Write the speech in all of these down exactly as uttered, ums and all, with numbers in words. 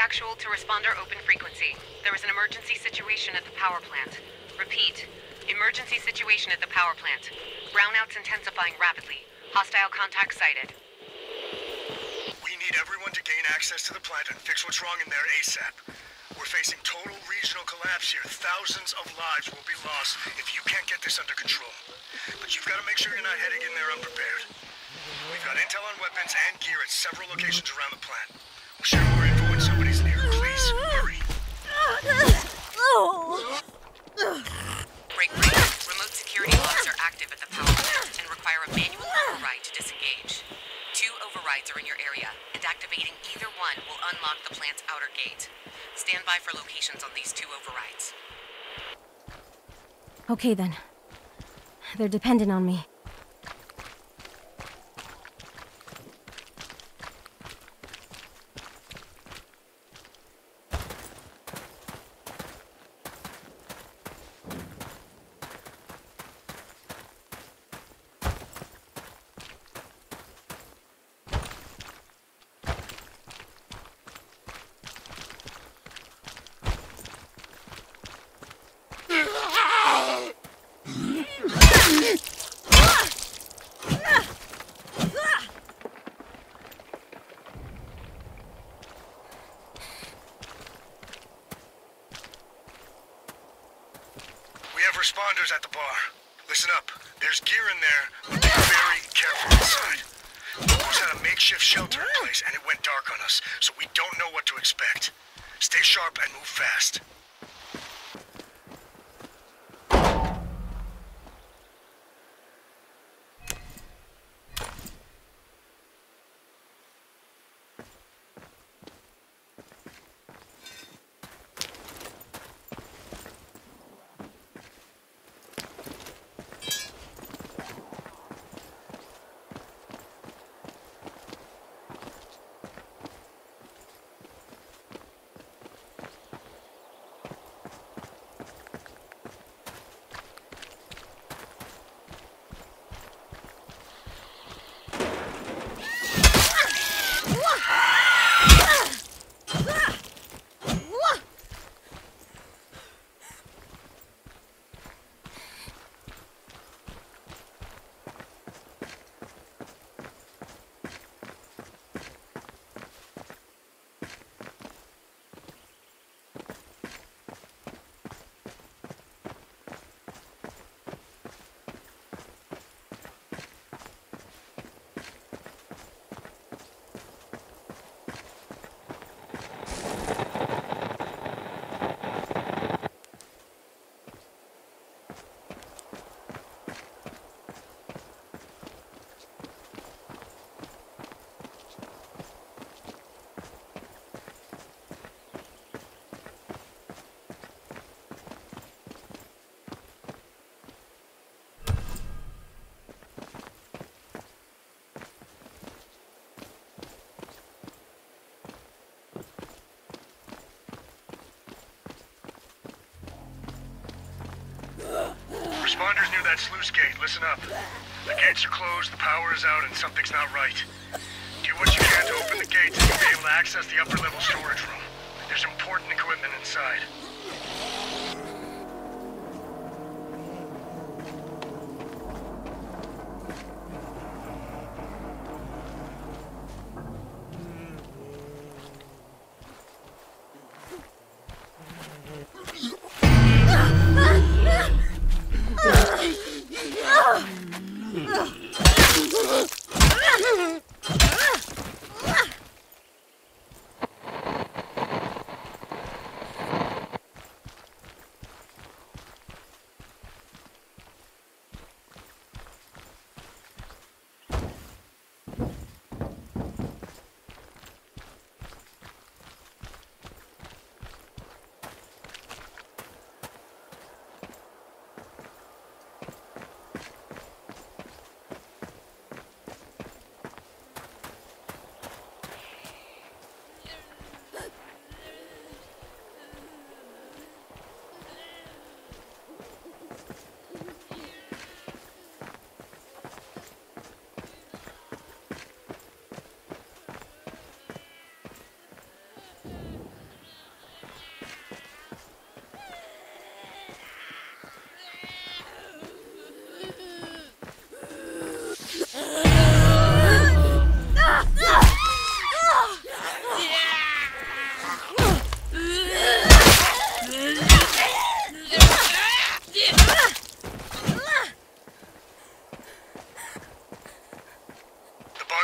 Actual to responder open frequency. There is an emergency situation at the power plant. Repeat. Emergency situation at the power plant. Brownouts intensifying rapidly. Hostile contact sighted. We need everyone to gain access to the plant and fix what's wrong in there ASAP. We're facing total regional collapse here. Thousands of lives will be lost if you can't get this under control. But you've got to make sure you're not heading in there unprepared. We've got intel on weapons and gear at several locations around the plant. We'll share more info when somebody's near. Please, hurry. Break, break. Remote security locks are active at the power plant and require a manual override to disengage. Two overrides are in your area, and activating either one will unlock the plant's outer gate. Stand by for locations on these two overrides. Okay then. They're dependent on me. Responders at the bar. Listen up. There's gear in there, but be very careful inside. We almost had a makeshift shelter in place, and it went dark on us, so we don't know what to expect. Stay sharp and move fast. Responders near that sluice gate, listen up. The gates are closed, the power is out, and something's not right. Do what you can to open the gates and you'll be able to access the upper level storage room. There's important equipment inside.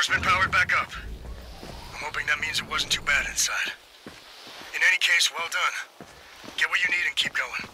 tower's been powered back up. I'm hoping that means it wasn't too bad inside. In any case, well done. Get what you need and keep going.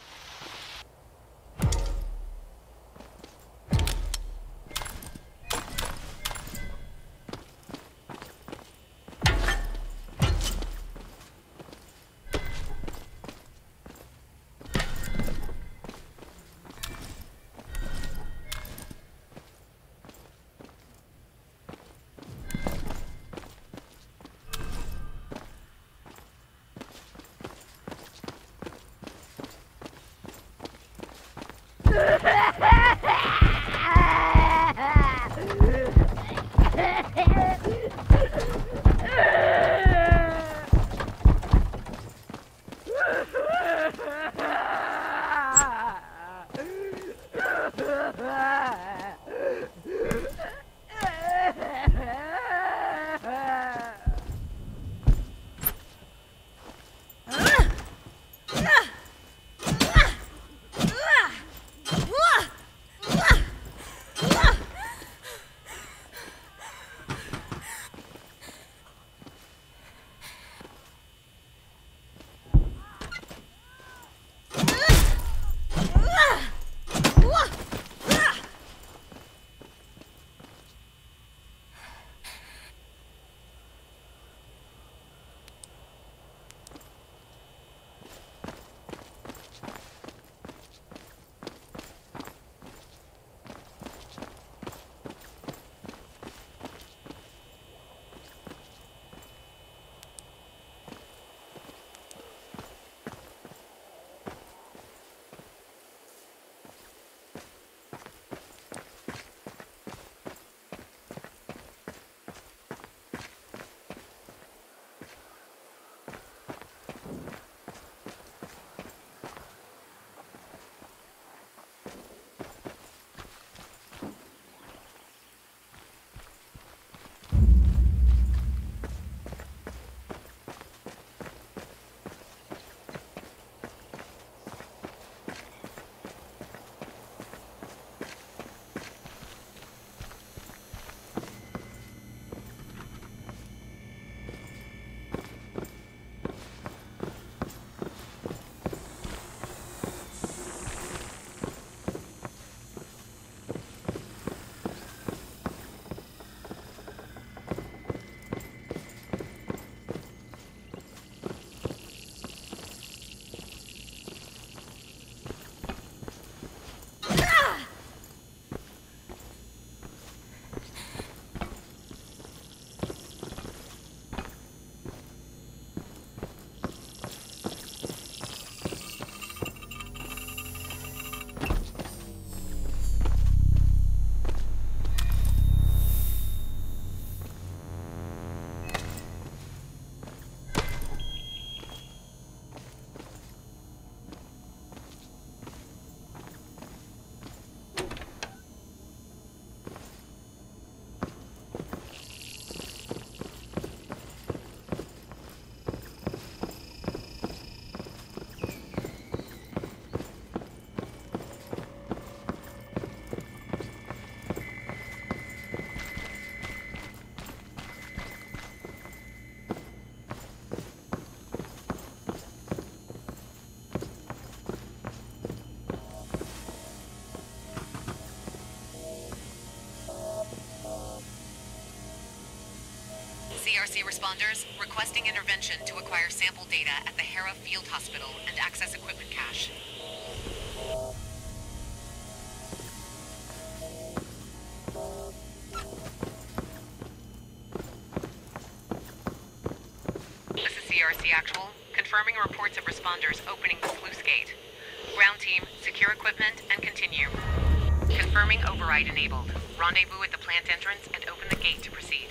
C R C responders requesting intervention to acquire sample data at the Hera Field Hospital and access equipment cache. This is C R C Actual, confirming reports of responders opening the sluice gate. Ground team, secure equipment and continue. Confirming override enabled. Rendezvous at the plant entrance and open the gate to proceed.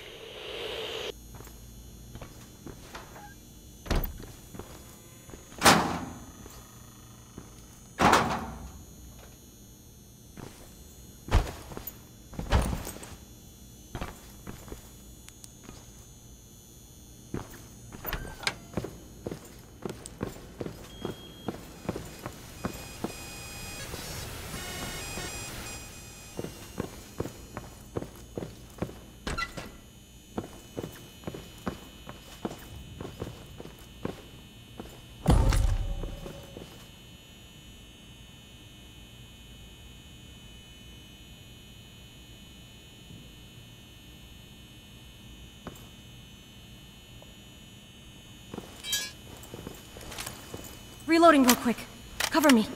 Reloading real quick. Cover me.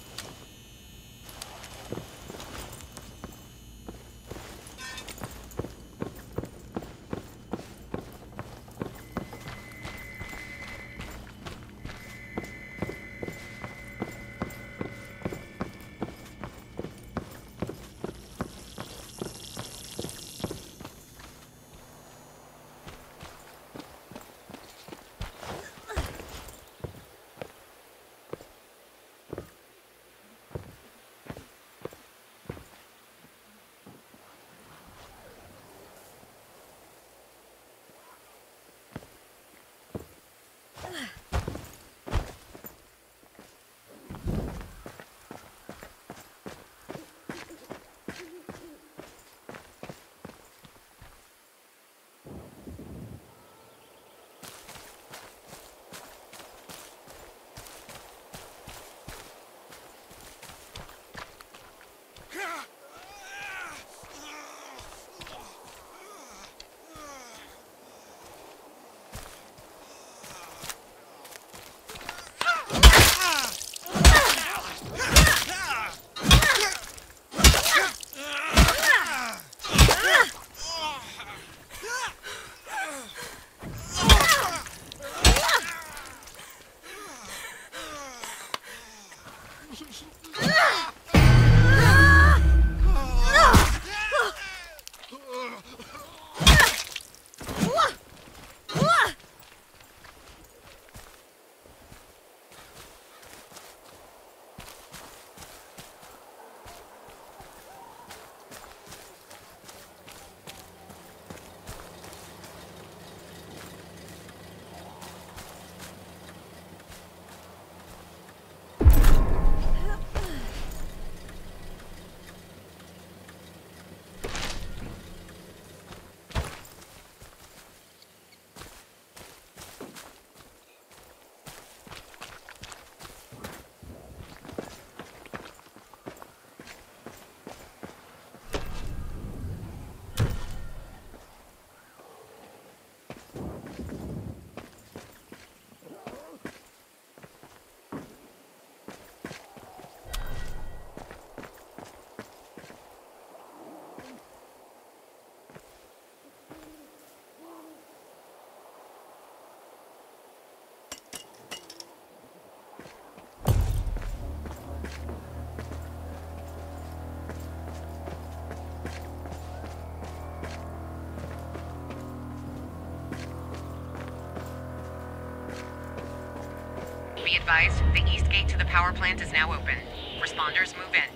Be advised, the east gate to the power plant is now open. Responders, move in.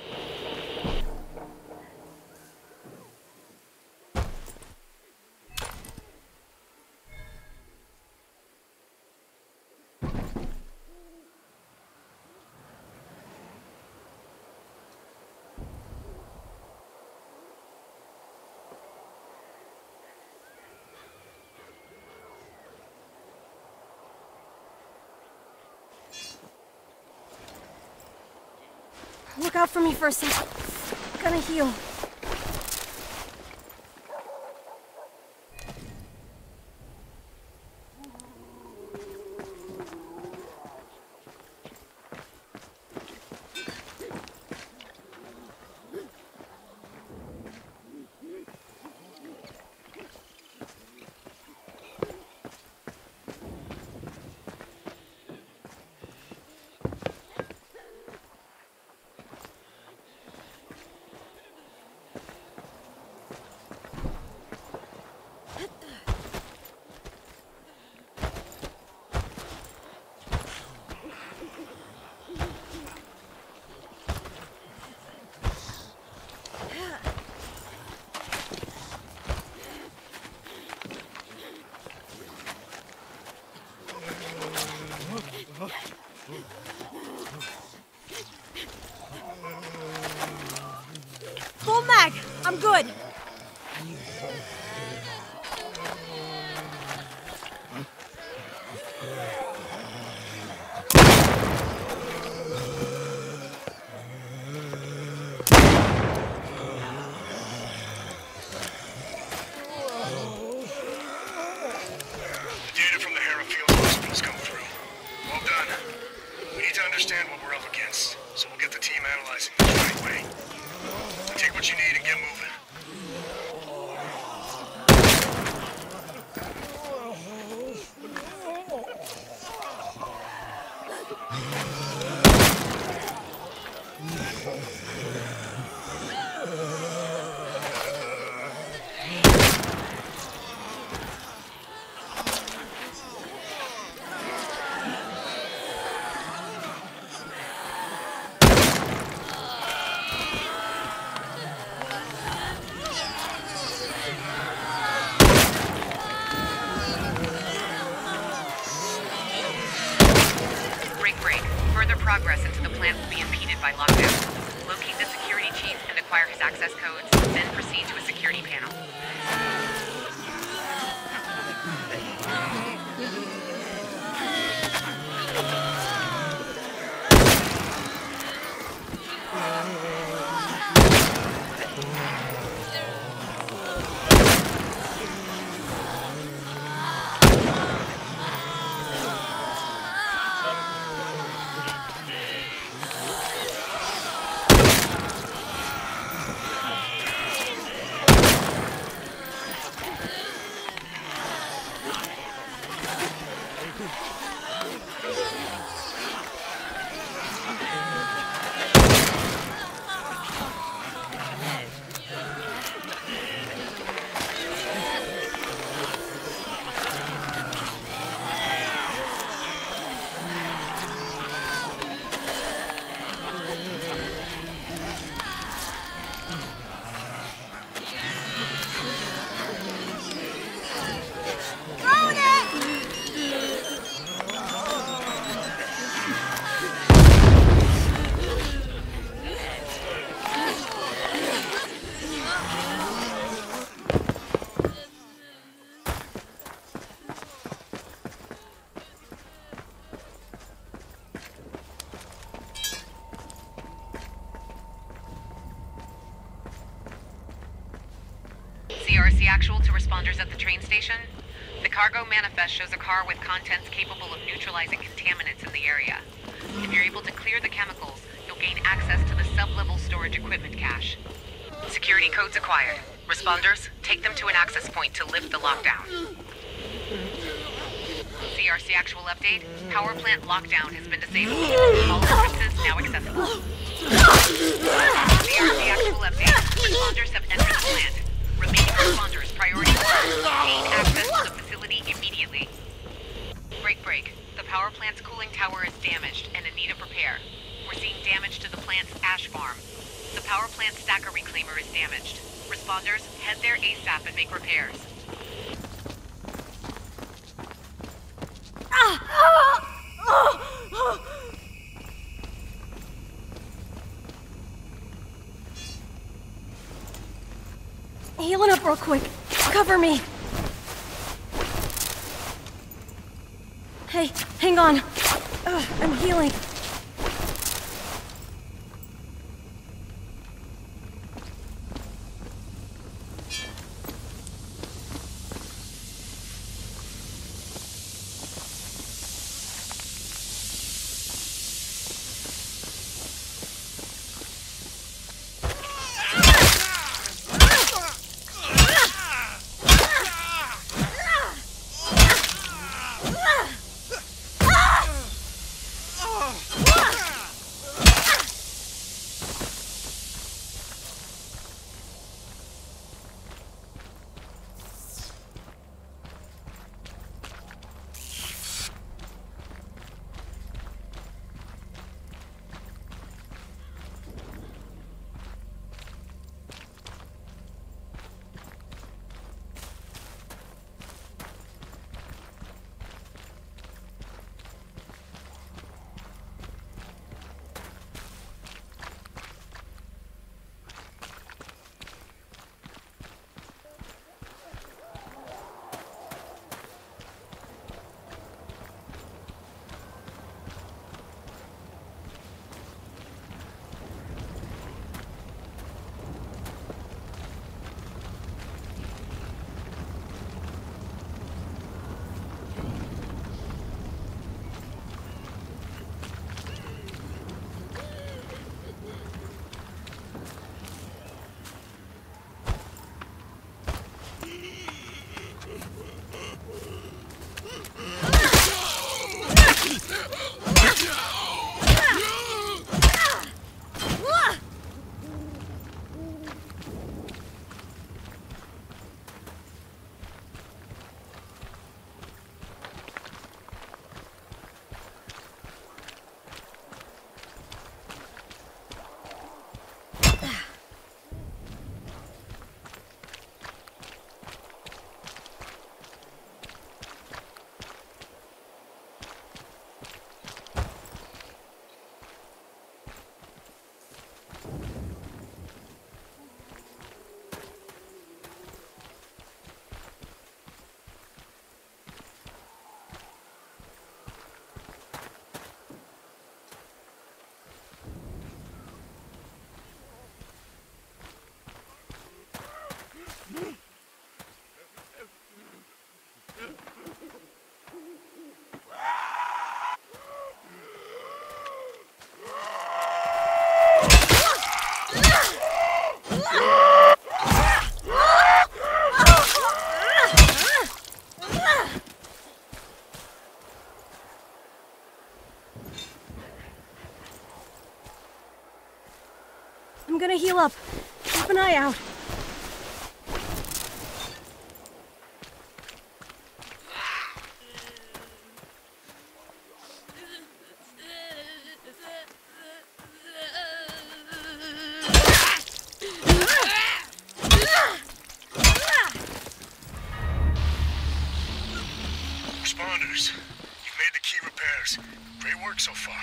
Look out for me for a sec. Gonna heal. Full mag! I'm good! Data from the Hera field hospitals come through. Well done. Progress into the plant will be impeded by lockdown. Locate the security chief and acquire his access codes, then proceed to a security panel. C R C Actual to responders at the train station. The cargo manifest shows a car with contents capable of neutralizing contaminants in the area. If you're able to clear the chemicals, you'll gain access to the sub-level storage equipment cache. Security codes acquired. Responders, take them to an access point to lift the lockdown. C R C Actual update. Power plant lockdown has been disabled. All entrances now accessible. C R C Actual update. Responders have entered the plant. Remaining responders, priority one. Gain access to the facility immediately. Break break. The power plant's cooling tower is damaged and in need of repair. We're seeing damage to the plant's ash farm. The power plant stacker reclaimer is damaged. Responders, head there ASAP and make repairs. Healing up real quick. Cover me. Hey, hang on. Ugh, I'm healing. Oh! I'm gonna heal up. Keep an eye out. Responders, you've made the key repairs. Great work so far.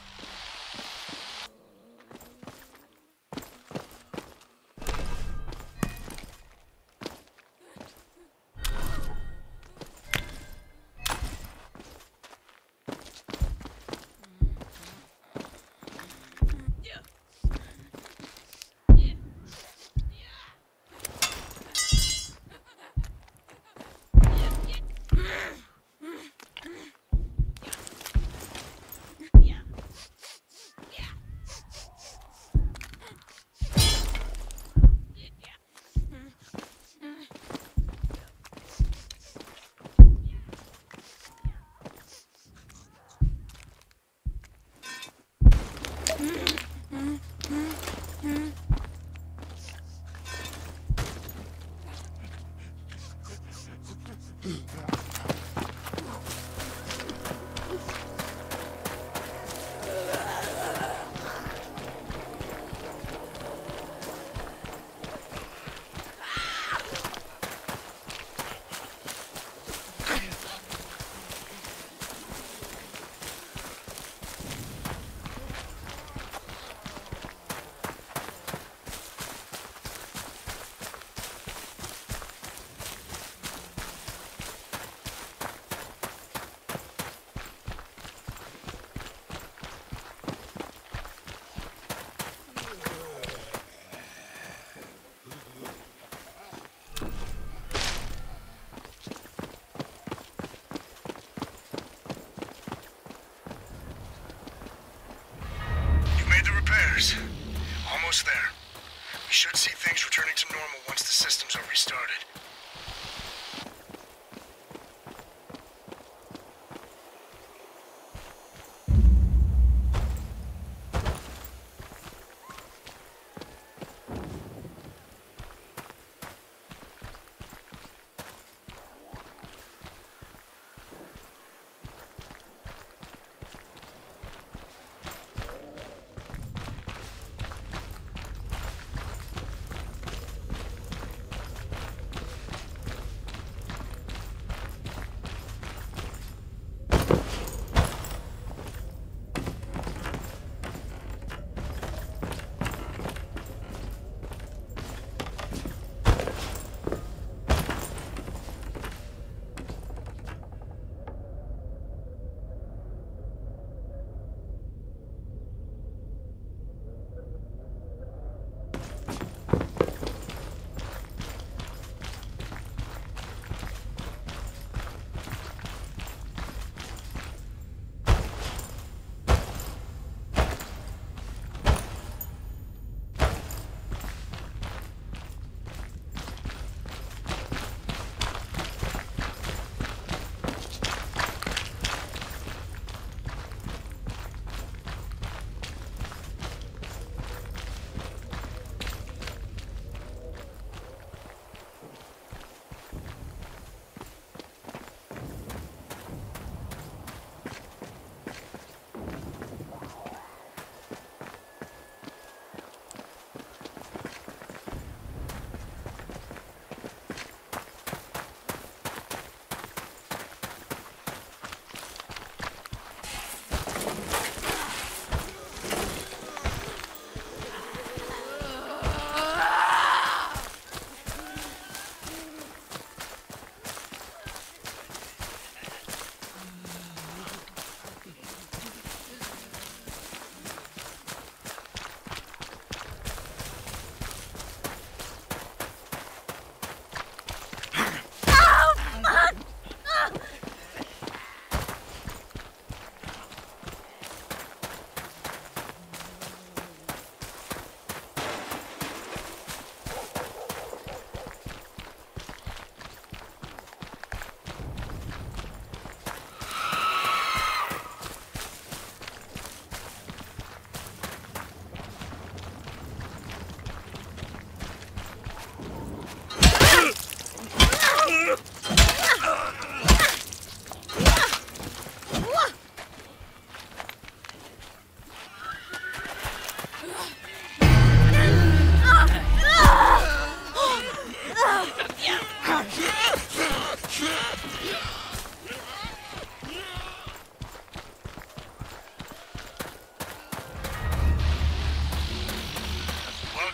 Almost there. We should see things returning to normal once the systems are restarted.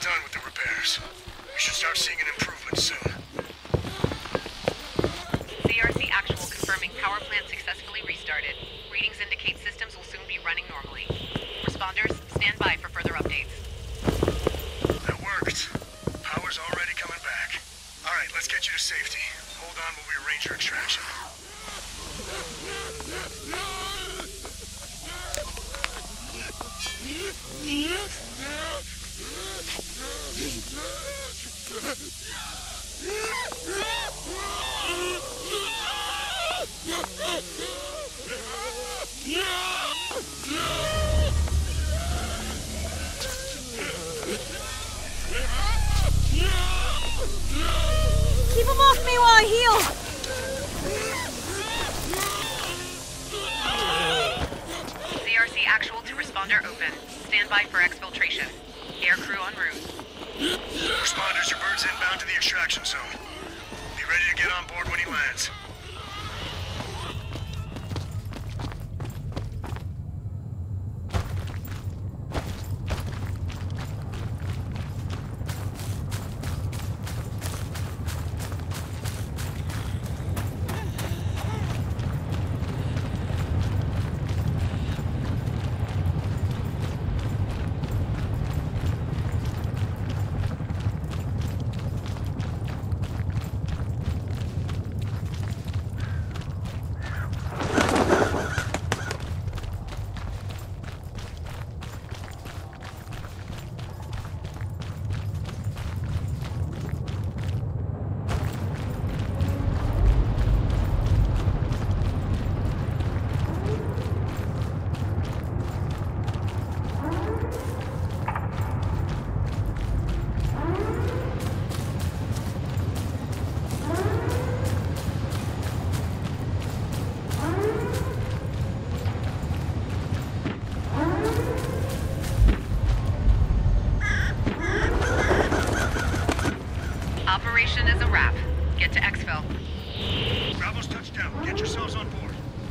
done with the repairs. We should start seeing an improvement soon. C R C Actual confirming power plant successfully restarted. Readings indicate systems will soon be running normally. Responders, stand by for further updates. That worked. Power's already coming back. Alright, let's get you to safety. Hold on while we arrange your extraction. Keep him off me while I heal! C R C Actual to responder open. Stand by for exfiltration. Air crew en route. Responders, your bird's inbound to the extraction zone. Be ready to get on board when he lands. Operation is a wrap. Get to exfil. Bravo's touchdown. Get yourselves on board.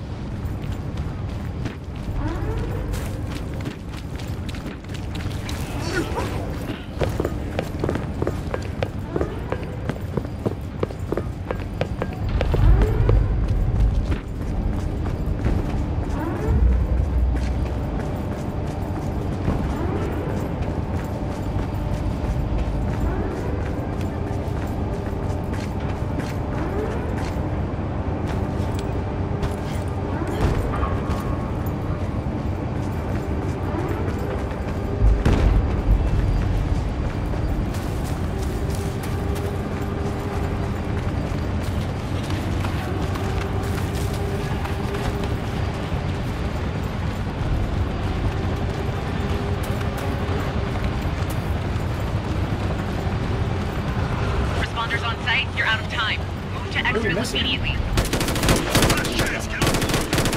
Responders on site, you're out of time. Move to exfil immediately. Last chance, get on board.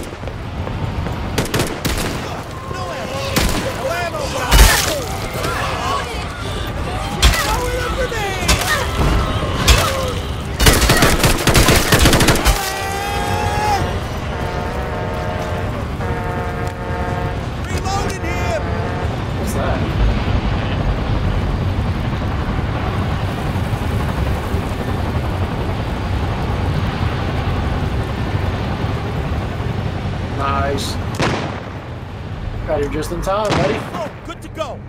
What's that? Nice. Got here just in time, buddy. Oh, good to go.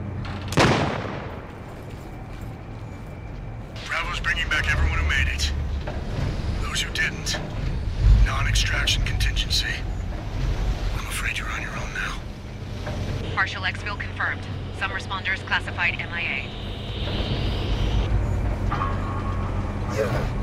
Bravo's bringing back everyone who made it. Those who didn't, non-extraction contingency. I'm afraid you're on your own now. Partial exfil confirmed. Some responders classified M I A. Yeah.